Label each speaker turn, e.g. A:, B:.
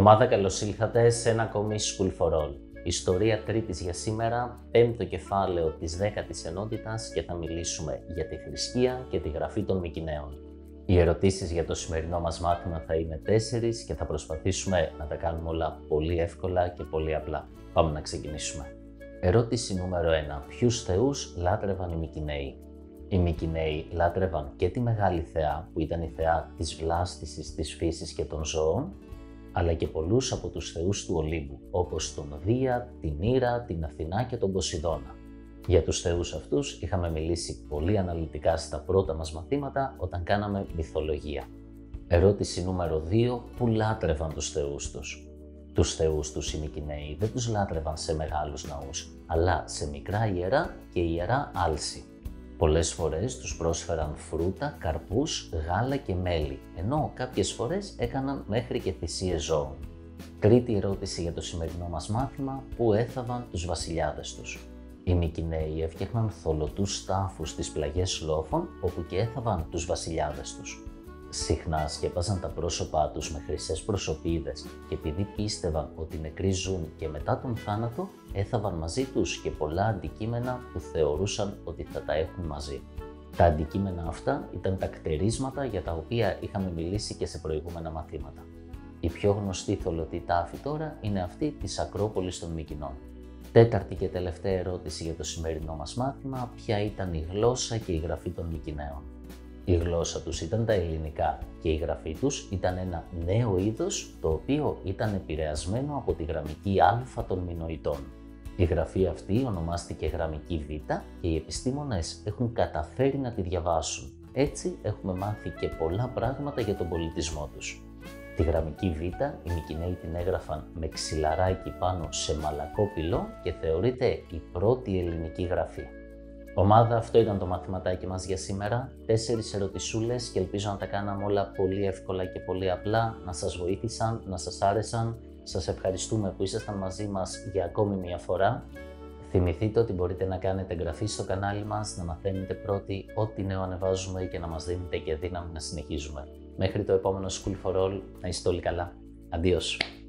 A: Ομάδα, καλώς ήλθατε σε ένα ακόμη School for All. Ιστορία τρίτης για σήμερα, πέμπτο κεφάλαιο της 10ης ενότητας και θα μιλήσουμε για τη θρησκεία και τη γραφή των Μικηναίων. Οι ερωτήσεις για το σημερινό μας μάθημα θα είναι 4 και θα προσπαθήσουμε να τα κάνουμε όλα πολύ εύκολα και πολύ απλά. Πάμε να ξεκινήσουμε. Ερώτηση νούμερο 1. Ποιους θεούς λάτρευαν οι Μικηναίοι? Οι Μικηναίοι λάτρευαν και τη Μεγάλη Θεά, που ήταν η θεά της βλάστησης της φύσης και των ζώων, αλλά και πολλούς από τους θεούς του Ολύμπου, όπως τον Δία, την Ήρα, την Αθηνά και τον Ποσειδώνα. Για τους θεούς αυτούς είχαμε μιλήσει πολύ αναλυτικά στα πρώτα μας μαθήματα όταν κάναμε μυθολογία. Ερώτηση νούμερο 2. Πού λάτρευαν τους θεούς τους? Τους θεούς τους οι Μικηναίοι δεν τους λάτρευαν σε μεγάλους ναούς, αλλά σε μικρά ιερά και ιερά άλση. Πολλές φορές τους πρόσφεραν φρούτα, καρπούς, γάλα και μέλι, ενώ κάποιες φορές έκαναν μέχρι και θυσίες ζώων. Τρίτη ερώτηση για το σημερινό μας μάθημα, πού έθαβαν τους βασιλιάδες τους? Οι Μικηναίοι έφτιαχναν θολωτούς τάφους στις πλαγιές λόφων, όπου και έθαβαν τους βασιλιάδες τους. Συχνά σκέπαζαν τα πρόσωπά τους με χρυσές προσωπίδες και επειδή πίστευαν ότι οι νεκροί ζουν και μετά τον θάνατο, έθαβαν μαζί τους και πολλά αντικείμενα που θεωρούσαν ότι θα τα έχουν μαζί. Τα αντικείμενα αυτά ήταν τα κτερίσματα για τα οποία είχαμε μιλήσει και σε προηγούμενα μαθήματα. Η πιο γνωστή θολωτή τάφη τώρα είναι αυτή της Ακρόπολης των Μικηνών. Τέταρτη και τελευταία ερώτηση για το σημερινό μας μάθημα, ποια ήταν η γλώσσα και η γραφή των Μικηναίων? Η γλώσσα τους ήταν τα ελληνικά και η γραφή τους ήταν ένα νέο είδος το οποίο ήταν επηρεασμένο από τη γραμμική α των Μινωητών. Η γραφή αυτή ονομάστηκε γραμμική β και οι επιστήμονες έχουν καταφέρει να τη διαβάσουν. Έτσι έχουμε μάθει και πολλά πράγματα για τον πολιτισμό τους. Τη γραμμική β οι Μικηναίοι την έγραφαν με ξυλαράκι πάνω σε μαλακό πυλό και θεωρείται η πρώτη ελληνική γραφή. Ομάδα, αυτό ήταν το μαθηματάκι μας για σήμερα. 4 ερωτησούλες και ελπίζω να τα κάναμε όλα πολύ εύκολα και πολύ απλά, να σας βοήθησαν, να σας άρεσαν. Σας ευχαριστούμε που ήσασταν μαζί μας για ακόμη μια φορά. Θυμηθείτε ότι μπορείτε να κάνετε εγγραφή στο κανάλι μας, να μαθαίνετε πρώτοι ό,τι νέο ανεβάζουμε και να μας δίνετε και δύναμη να συνεχίζουμε. Μέχρι το επόμενο School for All, να είστε όλοι καλά. Αντίος!